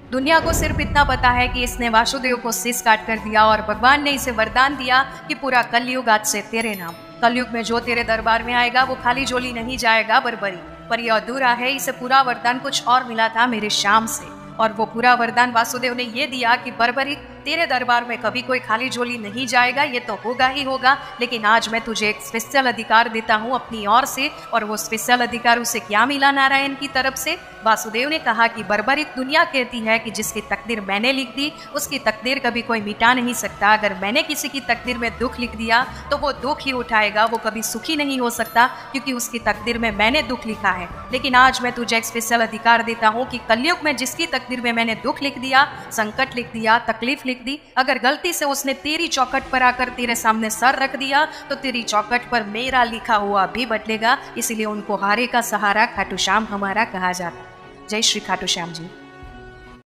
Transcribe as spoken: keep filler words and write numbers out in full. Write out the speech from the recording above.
दुनिया को सिर्फ इतना पता है कि इसने वासुदेव को शीश काट कर दिया और भगवान ने इसे वरदान दिया कि पूरा कलयुग आज से तेरे नाम। कलयुग में जो तेरे दरबार में आएगा वो खाली झोली नहीं जाएगा बर्बरी। पर यह अधूरा है, इसे पूरा वरदान कुछ और मिला था मेरे श्याम से, और वो पूरा वरदान वासुदेव ने ये दिया कि बर्बरी तेरे दरबार में कभी कोई खाली झोली नहीं जाएगा, ये तो होगा ही होगा। लेकिन आज मैं तुझे एक स्पेशल अधिकार देता हूँ अपनी ओर से, और वो स्पेशल अधिकार उसे क्या मिला नारायण की तरफ से? वासुदेव ने कहा कि बर्बरिक दुनिया कहती है कि जिसकी तकदीर मैंने लिख दी उसकी तकदीर कभी कोई मिटा नहीं सकता। अगर मैंने किसी की तकदीर में दुख लिख दिया तो वो दुख ही उठाएगा, वो कभी सुखी नहीं हो सकता, क्योंकि उसकी तकदीर में मैंने दुख लिखा है। लेकिन आज मैं तुझे एक स्पेशल अधिकार देता हूँ कि कलयुग में जिसकी तकदीर में मैंने दुख लिख दिया, संकट लिख दिया, तकलीफ लिख दी, अगर गलती से उसने तेरी चौखट पर आकर तेरे सामने सर रख दिया तो तेरी चौखट पर मेरा लिखा हुआ भी बदलेगा। इसीलिए उनको हारे का सहारा खाटू श्याम हमारा कहा जाता। जय श्री खाटू श्याम जी।